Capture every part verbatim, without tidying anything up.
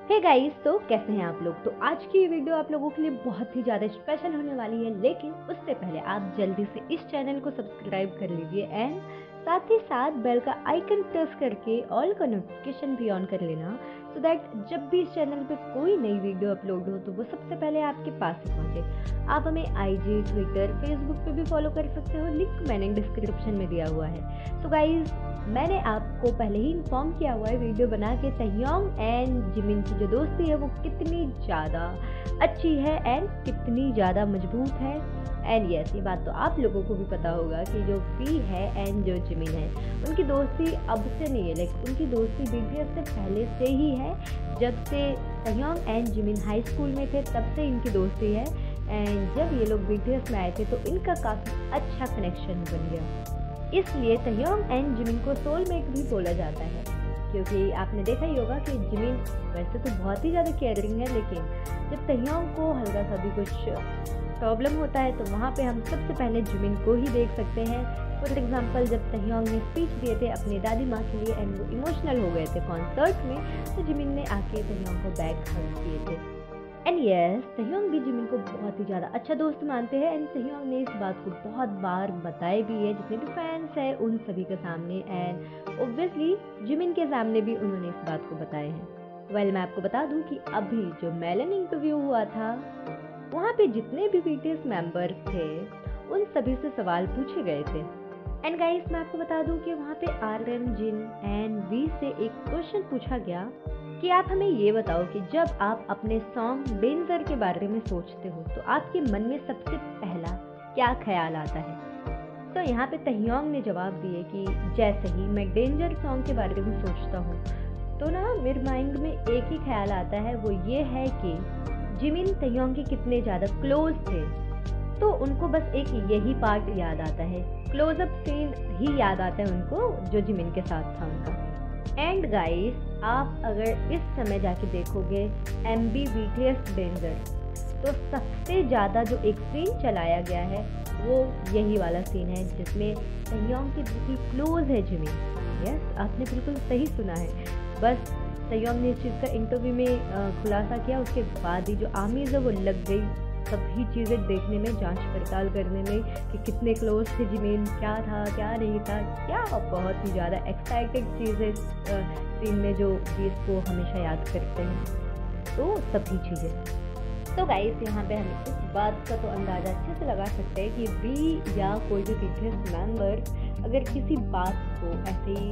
Hey guys, तो कैसे हैं आप लोग। तो आज की वीडियो आप लोगों के लिए बहुत ही ज़्यादा स्पेशल होने वाली है, लेकिन उससे पहले आप जल्दी से इस चैनल को सब्सक्राइब कर लीजिए एंड साथ ही साथ बेल का आइकन प्रेस करके ऑल का नोटिफिकेशन भी ऑन कर लेना, सो दैट जब भी इस चैनल पे कोई नई वीडियो अपलोड हो तो वो सबसे पहले आपके पास ही पहुंचे। आप हमें आईजी, ट्विटर, फेसबुक पे भी फॉलो कर सकते हो, लिंक मैंने डिस्क्रिप्शन में दिया हुआ है। सो गाइज, मैंने आपको पहले ही इन्फॉर्म किया हुआ है वीडियो बना के तहयोंग एंड जिमिन की जो दोस्ती है वो कितनी ज़्यादा अच्छी है एंड कितनी ज़्यादा मजबूत है। एंड यस, ये बात तो आप लोगों को भी पता होगा कि जो वी है एंड जो जिमिन है उनकी दोस्ती अब से नहीं है, लाइक उनकी दोस्ती बीटीएस से पहले से ही है। जब से Taehyung and Jimin high school में थे तब से इनकी दोस्ती है एंड जब ये लोग बीटीएस में आए थे तो इनका काफ़ी अच्छा कनेक्शन बन गया। इसलिए तहयोंग एंड जिमिन को सोलमेट भी बोला जाता है, क्योंकि आपने देखा ही होगा कि जिमिन वैसे तो बहुत ही ज़्यादा केयरिंग है, लेकिन जब तहयोंग को हल्का सा भी कुछ प्रॉब्लम होता है तो वहाँ पे हम सबसे पहले जिमिन को ही देख सकते हैं। फॉर एग्जांपल, जब तहयोंग ने स्पीच दिए थे अपनी दादी माँ के लिए एंड वो इमोशनल हो गए थे कॉन्सर्ट में, तो जिमिन ने आके तहयोंग को बैक हग किए थे। एंड यस, तहयोंग भी जिमिन को बहुत ही ज़्यादा अच्छा दोस्त मानते हैं एंड तहयोंग ने इस बात को बहुत बार बताए भी है जितने भी फैंस हैं उन सभी के सामने, एंड ऑब्वियसली जिमिन के सामने भी उन्होंने इस बात को बताए हैं। वेल well, मैं आपको बता दूं कि अभी जो मेलन इंटरव्यू हुआ था वहाँ पे जितने भी बीटीएस मेंबर थे उन सभी से सवाल पूछे गए थे। एंड गाइस, मैं आपको बता दूं कि वहाँ पे आर्यन, जिन एंड वी से एक क्वेश्चन पूछा गया कि आप हमें ये बताओ कि जब आप अपने सॉन्ग डेंजर के बारे में सोचते हो तो आपके मन में सबसे पहला क्या ख्याल आता है। तो यहाँ पे तहयोंग ने जवाब दिए कि जैसे ही मैं डेंजर सॉन्ग के बारे में सोचता हूँ तो ना मेरे माइंड में एक ही ख्याल आता है, वो ये है कि जिमिन तहयोंग के कितने ज़्यादा क्लोज थे। तो उनको बस एक यही पार्ट याद आता है, क्लोजअप सीन ही याद आता है उनको जो जिमिन के साथ था उनका। एंड गाइस, आप अगर इस समय जाके देखोगे एम बी बीटीएस डेंजर, तो सबसे ज़्यादा जो एक सीन चलाया गया है वो यही वाला सीन है जिसमें तहयोंग के बिल्कुल क्लोज है जिमिन। यस, आपने बिल्कुल सही सुना है। बस तहयोंग ने इस चीज़ का इंटरव्यू में खुलासा किया, उसके बाद ही जो आर्मीज है वो लग गई सभी चीज़ें देखने में, जांच पड़ताल करने में कि कितने क्लोज थे जिमिन, क्या था क्या नहीं था, क्या बहुत ही ज़्यादा एक्साइटेड चीज़ है सीन में जो चीज़ को हमेशा याद करते हैं। तो सभी चीज़ें, तो गाइस यहाँ पे हम इस बात का तो अंदाज़ा अच्छे से लगा सकते हैं कि वी या कोई भी बीटीएस मेंबर अगर किसी बात को ऐसे ही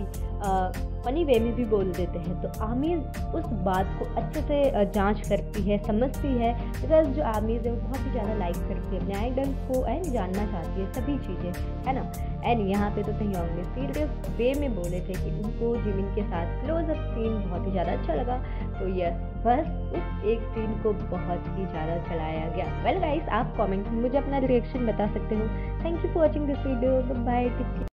फनी वे में भी बोल देते हैं तो आर्मीज उस बात को अच्छे से जांच करती है, समझती है, बिकॉज जो आर्मीज है वो बहुत ही ज़्यादा लाइक करती है अपने आइडल्स को एंड जानना चाहती है सभी चीज़ें, है ना। एंड यहाँ पे तो तहयोंग ने सीरियस वे में बोले थे कि उनको जिमिन के साथ क्लोजअप सीन बहुत ही ज़्यादा अच्छा लगा। तो यस, बस उस एक सीन को बहुत ही ज़्यादा चलाया गया। वेल गाइस, आप कमेंट में मुझे अपना रिएक्शन बता सकते हो। Thank you for watching this video, bye bye.